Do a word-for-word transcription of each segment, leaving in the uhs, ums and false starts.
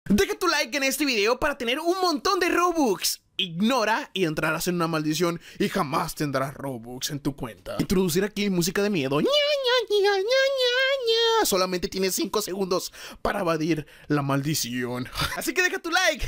Deja tu like en este video para tener un montón de Robux. Ignora y entrarás en una maldición y jamás tendrás Robux en tu cuenta. Introducir aquí música de miedo. Ña, ña, ña, ña, ña, ña. Solamente tienes cinco segundos para evadir la maldición. Así que deja tu like.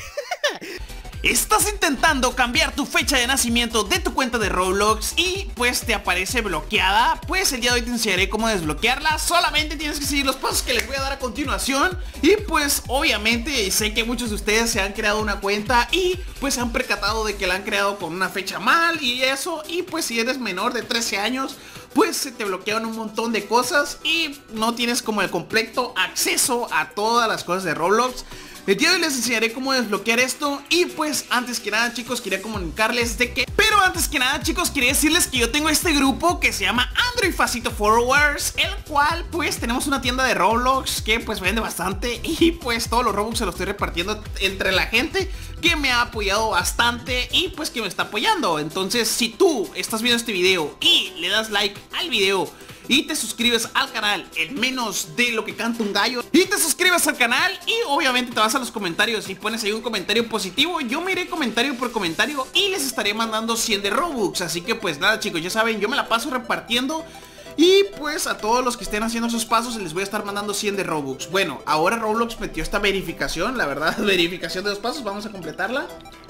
Estás intentando cambiar tu fecha de nacimiento de tu cuenta de Roblox y pues te aparece bloqueada. Pues el día de hoy te enseñaré cómo desbloquearla. Solamente tienes que seguir los pasos que les voy a dar a continuación. Y pues obviamente sé que muchos de ustedes se han creado una cuenta y pues se han percatado de que la han creado con una fecha mal y eso. Y pues si eres menor de trece años, pues se te bloquean un montón de cosas y no tienes como el completo acceso a todas las cosas de Roblox. El día de hoy les enseñaré cómo desbloquear esto. Y pues antes que nada, chicos, quería comunicarles de que Pero antes que nada, chicos, quería decirles que yo tengo este grupo que se llama Android Facito Followers, el cual pues tenemos una tienda de Roblox que pues vende bastante. Y pues todos los Robux se los estoy repartiendo entre la gente que me ha apoyado bastante y pues que me está apoyando. Entonces si tú estás viendo este video y le das like al video y te suscribes al canal en menos de lo que canta un gallo, y te suscribes al canal y obviamente te vas a los comentarios y pones ahí un comentario positivo, yo me iré comentario por comentario y les estaré mandando cien de Robux. Así que pues nada, chicos, ya saben, yo me la paso repartiendo. Y pues a todos los que estén haciendo esos pasos les voy a estar mandando cien de Robux. Bueno, ahora Roblox metió esta verificación, la verdad, verificación de los pasos. Vamos a completarla.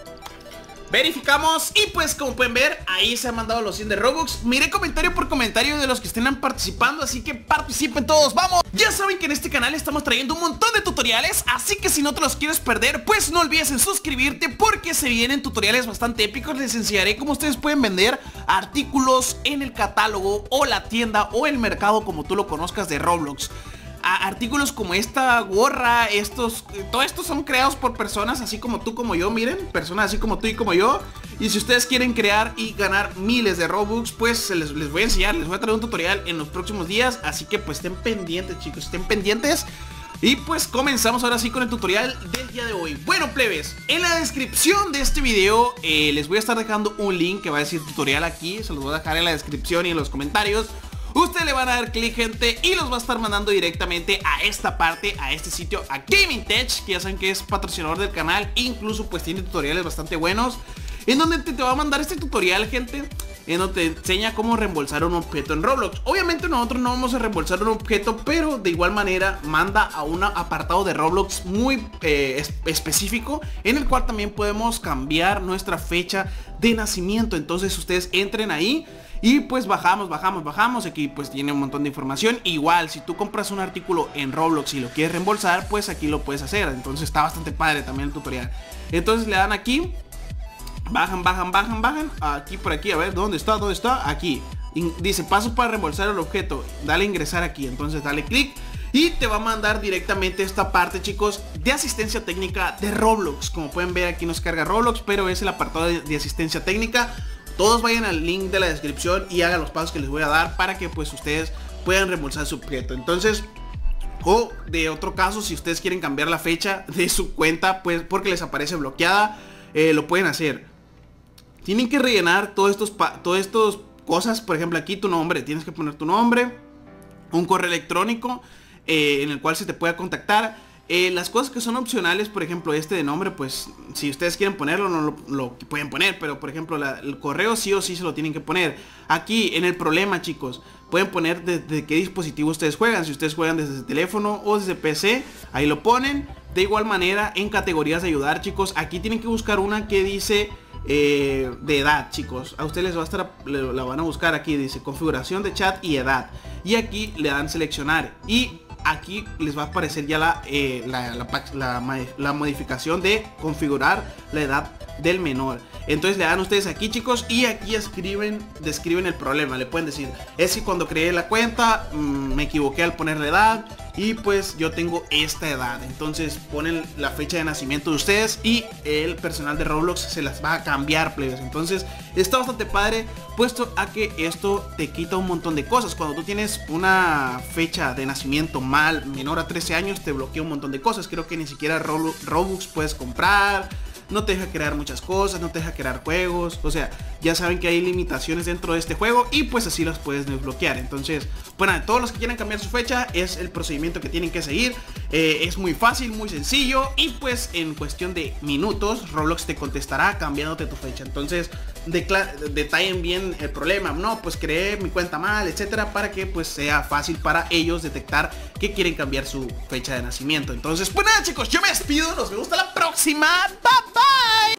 Verificamos y pues como pueden ver, ahí se han mandado los cien de Robux. Miré comentario por comentario de los que estén participando, así que participen todos, ¡vamos! Ya saben que en este canal estamos trayendo un montón de tutoriales, así que si no te los quieres perder, pues no olvides en suscribirte porque se vienen tutoriales bastante épicos. Les enseñaré cómo ustedes pueden vender artículos en el catálogo o la tienda o el mercado, como tú lo conozcas, de Roblox. A artículos como esta gorra, estos, todo esto son creados por personas así como tú, como yo, miren, personas así como tú y como yo. Y si ustedes quieren crear y ganar miles de Robux, pues les, les voy a enseñar, les voy a traer un tutorial en los próximos días. Así que pues estén pendientes, chicos, estén pendientes. Y pues comenzamos ahora sí con el tutorial del día de hoy. Bueno, plebes, en la descripción de este video eh, les voy a estar dejando un link que va a decir tutorial aquí. Se los voy a dejar en la descripción y en los comentarios. Ustedes le van a dar clic, gente, y los va a estar mandando directamente a esta parte, a este sitio, a Gaming Tech, que ya saben que es patrocinador del canal. Incluso pues tiene tutoriales bastante buenos, en donde te, te va a mandar este tutorial, gente, en donde te enseña cómo reembolsar un objeto en Roblox. Obviamente nosotros no vamos a reembolsar un objeto, pero de igual manera manda a un apartado de Roblox muy eh, específico, en el cual también podemos cambiar nuestra fecha de nacimiento. Entonces ustedes entren ahí y pues bajamos, bajamos, bajamos. Aquí pues tiene un montón de información. Igual si tú compras un artículo en Roblox y lo quieres reembolsar, pues aquí lo puedes hacer. Entonces está bastante padre también el tutorial. Entonces le dan aquí, bajan, bajan, bajan, bajan. Aquí por aquí, a ver, ¿dónde está? ¿Dónde está? Aquí dice pasos para reembolsar el objeto. Dale a ingresar aquí. Entonces dale clic y te va a mandar directamente esta parte, chicos, de asistencia técnica de Roblox. Como pueden ver, aquí nos carga Roblox, pero es el apartado de, de asistencia técnica. Todos vayan al link de la descripción y hagan los pasos que les voy a dar para que pues ustedes puedan reembolsar su objeto. Entonces, o de otro caso, si ustedes quieren cambiar la fecha de su cuenta, pues porque les aparece bloqueada, eh, lo pueden hacer. Tienen que rellenar todos estos, todos estos cosas. Por ejemplo, aquí tu nombre, tienes que poner tu nombre, un correo electrónico eh, en el cual se te pueda contactar. Eh, las cosas que son opcionales, por ejemplo este de nombre, pues si ustedes quieren ponerlo no lo, lo pueden poner, pero por ejemplo la, el correo sí o sí se lo tienen que poner. Aquí en el problema, chicos, pueden poner desde qué dispositivo ustedes juegan. Si ustedes juegan desde el teléfono o desde P C, ahí lo ponen. De igual manera en categorías de ayudar, chicos, aquí tienen que buscar una que dice eh, de edad, chicos. A ustedes les va a estar, la van a buscar aquí, dice configuración de chat y edad, y aquí le dan seleccionar y aquí les va a aparecer ya la, eh, la, la, la, la modificación de configurar la edad del menor. Entonces le dan ustedes aquí, chicos, y aquí escriben, describen el problema. Le pueden decir, es que cuando creé la cuenta mmm, me equivoqué al poner la edad y pues yo tengo esta edad. Entonces ponen la fecha de nacimiento de ustedes y el personal de Roblox se las va a cambiar, plebes. Entonces está bastante padre, puesto a que esto te quita un montón de cosas. Cuando tú tienes una fecha de nacimiento mal, menor a trece años, te bloquea un montón de cosas. Creo que ni siquiera Robux puedes comprar. no te deja crear muchas cosas, no te deja crear juegos. O sea, ya saben que hay limitaciones dentro de este juego y pues así las puedes desbloquear. Entonces, bueno, todos los que quieran cambiar su fecha es el procedimiento que tienen que seguir. eh, Es muy fácil, muy sencillo, y pues en cuestión de minutos Roblox te contestará cambiándote tu fecha. Entonces detallen bien el problema. No, pues creé mi cuenta mal, etcétera, para que pues sea fácil para ellos detectar que quieren cambiar su fecha de nacimiento. Entonces, pues nada, chicos, yo me despido, nos vemos hasta la próxima. Bye bye.